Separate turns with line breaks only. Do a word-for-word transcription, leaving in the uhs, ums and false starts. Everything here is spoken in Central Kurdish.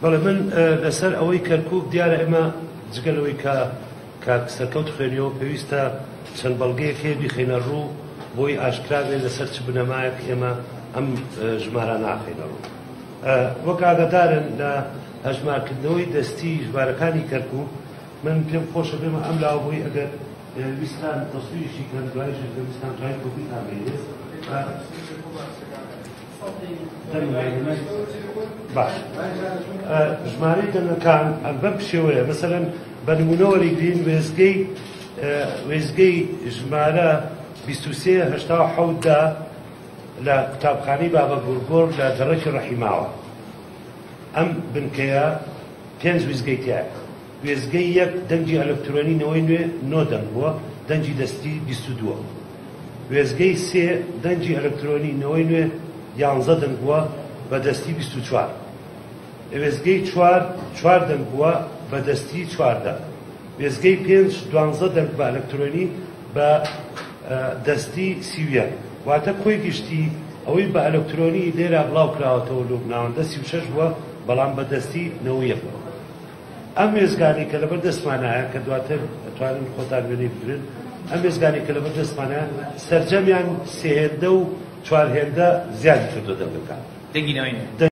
بەڵێ من لەسەر ئەوەی کەرکووک دیارە ئێمە جگەلەوەی کە کاک سەرکەوت خوێنیەوە پێویستە چەند بەڵگەیەک هەیە بیخەینە ڕوو بۆی ئاشکرابێت لەسەر چ بنەمایەک ئێمە ئەم ژمارە ناخەینە ڕوو. وەک ئاگادارن لە هەژمارکردنەوەی دەستی ژمارەکانی کەرکووک من پێم خۆشە بێمە ئەم لاوەبووی ئەگەر ویستان تەسویریشی کەن دوایش ویستان دوای کۆپیتان بێت باش ژمارەی دەنگەکان بەم شێوەیە مەسەلەن بە نمونە وەریگرین وێزگەی وێزگەی ژمارە بیست و سێ هەشتا و حەوتدا لە قوتابخانەی بابە گورگۆڕ لە دەڕەکی ڕەحیماوە ئەم بنکەیە پێنج وێزگەی تایە. وێزگەی یەک دەنگی ئەلکترۆنینەوەی نوێ نۆ دەنگ بووە، دەنگی دەستی بیست و دووە. وێزگەی سێ دەنگی ئەلکترۆنینەوەی نوێ یانزە دەنگ بووە بە دەستی بیست و چوار. وێزگەی چوار چوار دەنگ بووە بە دەستی چواردە. وێزگەی پێنج دوانزە دەنگ بە ئەلکترۆنی بە دەستی سی و یەک. واتە کۆی گشتی ئەوەی بە ئەلکترۆنی لێرە بڵاو کراوەتەوە لە ناوەندە سی و شەش بووە بەڵام بە دەستی نەوە یەک بووە. ئەم وێزگانی کە لەبەر دەستمانایە کە دواتر ئەتوانن خۆتان وێنەی بگرن، ئەم وێزگانی کە لەبەر دەستمانایە سەرجەمیان سێ هێندە و چوار هێندە زیادی کردو دەنگەکان.